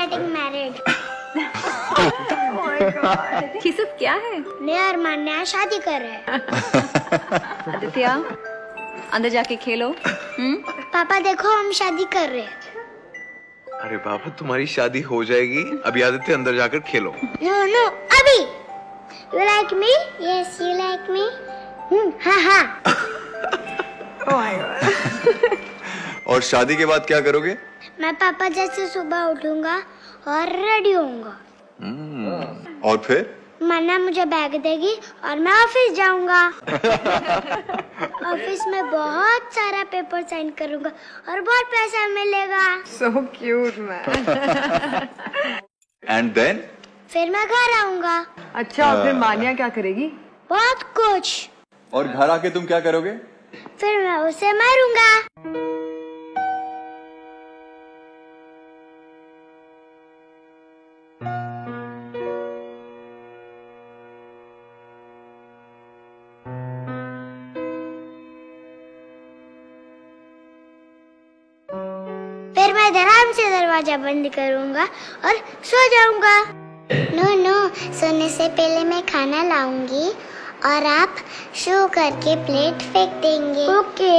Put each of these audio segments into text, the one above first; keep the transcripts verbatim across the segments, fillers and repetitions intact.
getting married. Oh my God. ये सब क्या है? मैं और मान्या शादी कर रहे हैं। आदित्य, अंदर जाके खेलो। हम्म? पापा देखो हम शादी कर रहे हैं। अरे बाबू तुम्हारी शादी हो जाएगी, अभी आदित्य अंदर जाकर खेलो। No no अभी। You like me? Yes you like me. हम्म हाँ हाँ। Oh my God. और शादी के बाद क्या करोगे? मैं पापा जैसे सुबह उठूंगा और रेडी होऊंगा। और फिर? माना मुझे बैग देगी और मैं ऑफिस जाऊंगा। ऑफिस में बहुत सारा पेपर साइन करूंगा और बहुत पैसा मिलेगा। So cute man. And then? फिर मैं घर आऊंगा। अच्छा और फिर मान्या क्या करेगी? बहुत कुछ। और घर आके तुम क्या करोगे? फिर मैं उसे मारूंगा। फिर मैं आराम से दरवाजा बंद करूंगा और सो जाऊंगा। नो नो सोने से पहले मैं खाना लाऊंगी और आप शो करके प्लेट फेंक देंगे। Okay.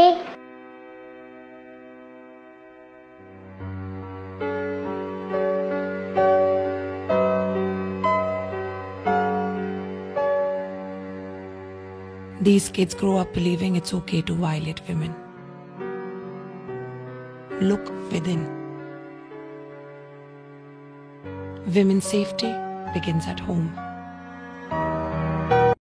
These kids grow up believing it's okay to violate women. Look within. Women's safety begins at home.